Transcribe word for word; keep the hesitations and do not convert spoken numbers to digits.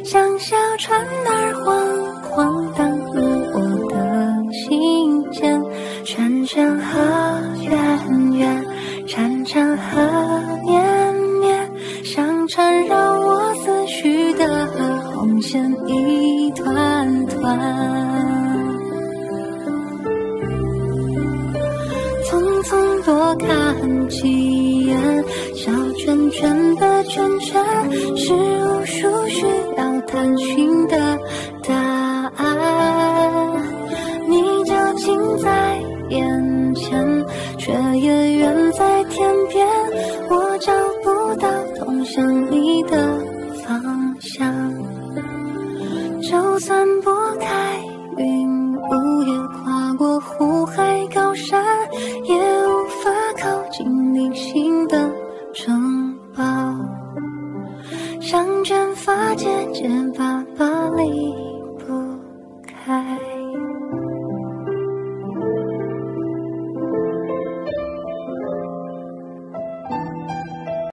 像小船儿晃晃荡入我的心间，山山河远远，潺潺河绵绵，像缠绕我思绪的红线一团团。匆匆多看几眼，小圈圈的圈圈是无数需要探寻的答案。你就近在眼前，却也远在天边，我找不到通向你的方向。就算拨开云雾，也跨过湖海高山，也无法靠近你心的城堡。像卷发姐姐把巴黎